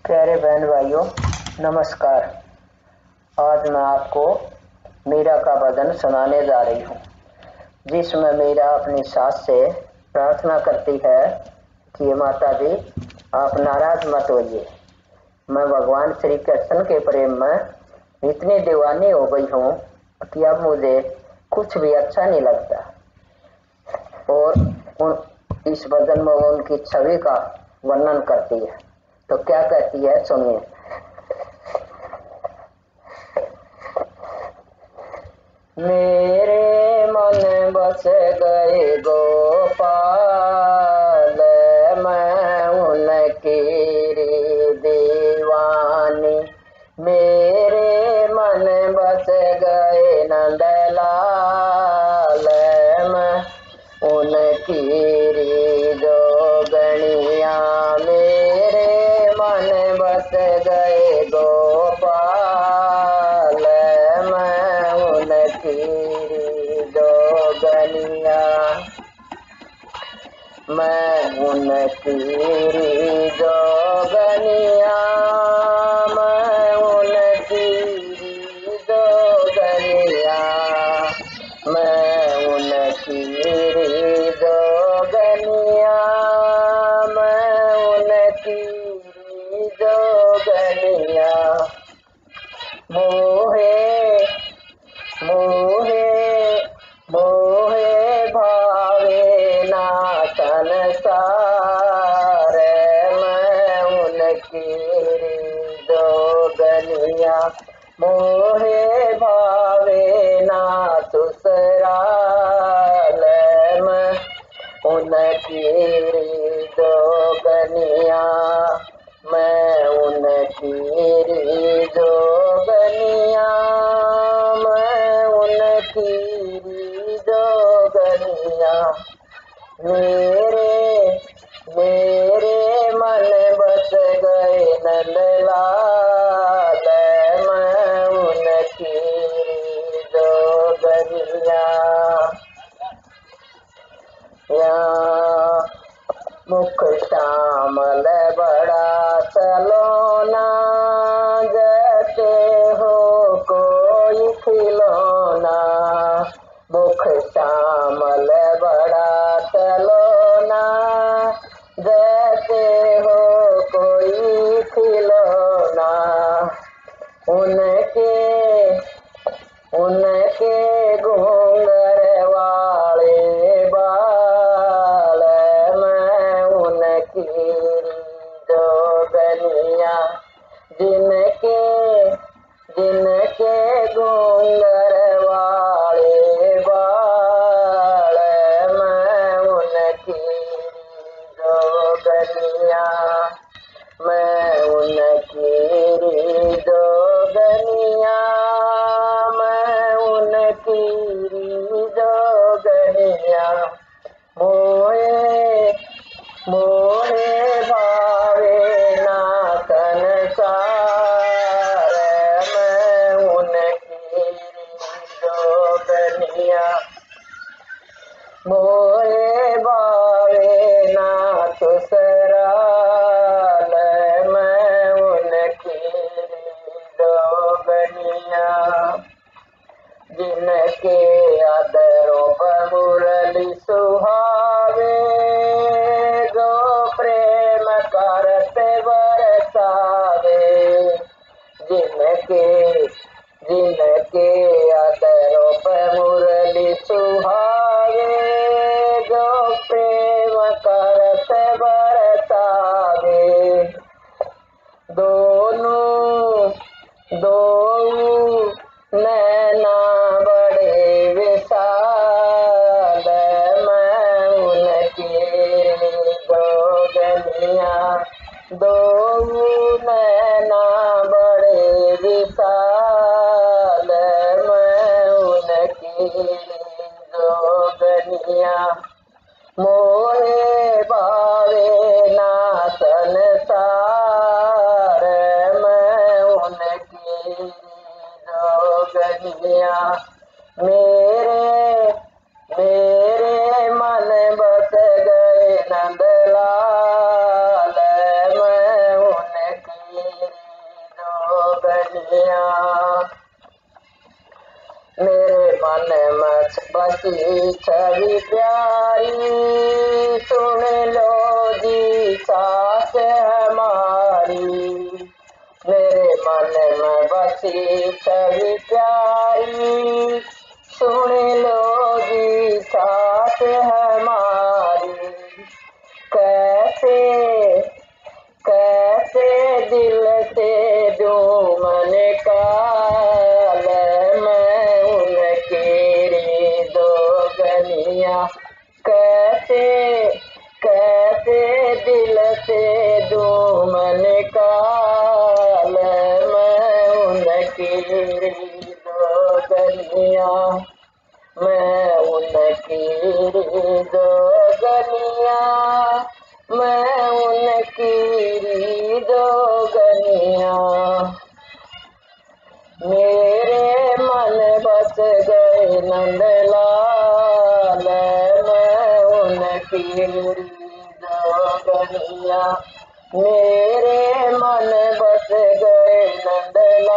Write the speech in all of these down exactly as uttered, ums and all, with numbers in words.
प्यारे बहन भाइयों, नमस्कार। आज मैं आपको मीरा का भजन सुनाने जा रही हूँ, जिसमें मीरा अपनी सास से प्रार्थना करती है कि माता जी, आप नाराज मत होइए। मैं भगवान श्री कृष्ण के प्रेम में इतनी दीवानी हो गई हूँ कि अब मुझे कुछ भी अच्छा नहीं लगता। और उन इस भजन में वो उनकी छवि का वर्णन करती है। तो क्या कहती है, सुनिए। मेरे मन बस गए गोपाल, मैं उनकी दीवानी। मेरे मन बस गए नंदलाल, मैं उनकी जोगणिया। मेरे मन बस गए गोपाल, मैं उनकी जोगणिया। मैं उनकी जोगणिया, मैं उनकी जोगणिया। मैं उनकी जोगणिया, मैं उनकी जोगणिया। मोहे मोहे मोहे भावे ना संसार, मैं उनकी जोगणिया। मोहे भावे ना ससुराल, मैं उनकी जोगणिया। मैं उनकी जोगणिया, मैं उनकी जोगणिया। मेरे मेरे मन बस गए नंदलाल, मैं उनकी जोगणिया। या मुख श्यामल बड़ा सलोना, जैसे हो कोई खिलौना। मुख श्यामल बड़ा सलोना, जैसे हो कोई खिलौना। उनके उनके घूंघर वाले बाल, मैं उनकी जोगणिया। जिनके जिनके घूंघर वाले बाल, मैं उनकी जोगणिया। मैं उनकी जोगणिया, मैं उनकी जोगणिया। मोहे मोहे भावे ना संसार, मैं उनकी जोगणिया। मोहे भावे ना ससुराल, मैं उनकी जोगणिया। जिनके आदरों पर मुरली सुहावे, जो प्रेम करते बरसावे। जिनके जिनके आदरों पर मुरली सुहावे, जो प्रेम करते बरसावे। दोनों दो नैना बड़े विशाल, मैं उनकी जोगणिया। दो नैना बड़े विशाल, मैं उनकी जोगणिया। मोहे भावे ना संसार, मैं उनकी जोगणिया। मेरे मेरे मन बस गए नंदलाल, मैं उनकी गनिया। मेरे मन में बसी छवि प्यारी, सुन लो जी सास हमारी। मेरे मन में बसी छवि प्यारी, सुन लो जी सास हमारी। कैसे कैसे दिल से दूं मन का, मैं उनकी दो गनिया। कैसे कैसे दिल से दूं मन का, मैं उनकी दो गनिया। मैं उनकी दो गनिया, मैं उनकी दो गनिया। मेरे मन बस गए नंदलाल, मैं उनकी दो गनिया। मेरे मन बस गए नंदलाल,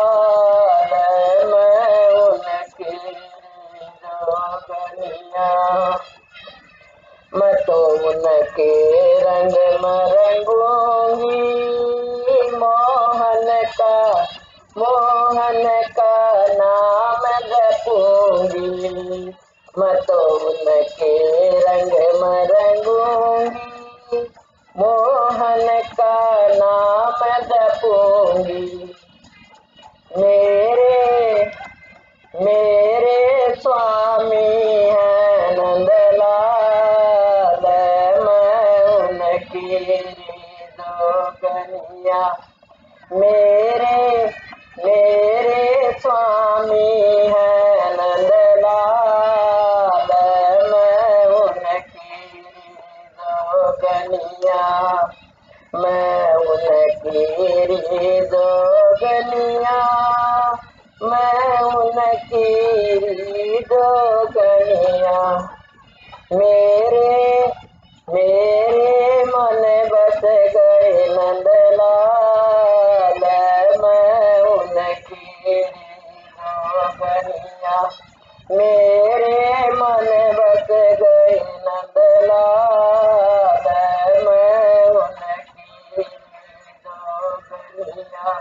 मैं उनकी दो गनिया। मैं तो उनके रंग में रंगूंगी, मोहन का मोहन का नाम जपूंगी। मैं तो उनके रंग में रंगूंगी, मोहन का नाम जपूंगी। मेरे मेरे स्वामी हैं नंदलाल, मैं उनकी दो गनिया। मेरे मेरे स्वामी हैं नंदलाल, मैं उनकी दो गनिया। मैं उनकी दो गनिया, मैं उनकी दो गनिया। मेरे मेरे मन बस गए नंदलाल, मैं उनकी दो गनिया। मेरे मन बस गए नंदलाल, मैं उनकी दो गनिया।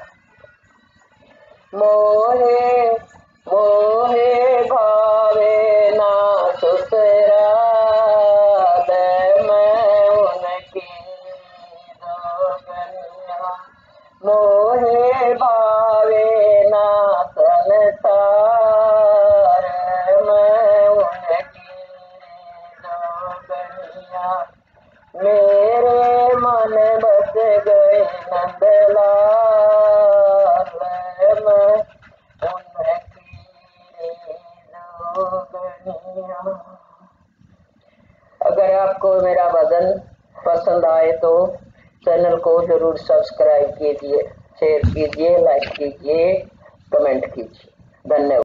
मोहे मोहे भावे ना ससुराल, मैं उनकी दो गनिया। मोहे भावे ना संसार, मैं उनकी दो गनिया। मेरे मन बस गए नंदलाल, मैं उनकी दो गनिया। अगर आपको मेरा भजन पसंद आए तो चैनल को जरूर सब्सक्राइब कीजिए, शेयर कीजिए, लाइक कीजिए, कमेंट कीजिए। धन्यवाद।